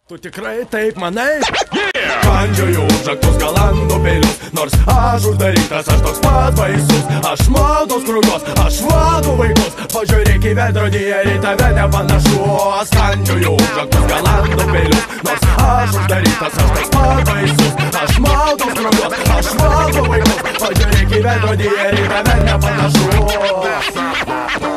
Tu tikrai taip manai? Kandžioju užraktus galandų peilius, nors aš uždarytas, aš toks pat baisus. Aš maudau skrūgos, aš vadu vaikus. Pažiūrėk į veidrodį ir į tave nepanašu. Aš kandžioju užraktus galandų peilius, nors aš uždarytas, aš toks pat baisus. Aš maudau skrūgos, aš vadu vaikus. Pažiūrėk į veidrodį ir į tave nepanašu.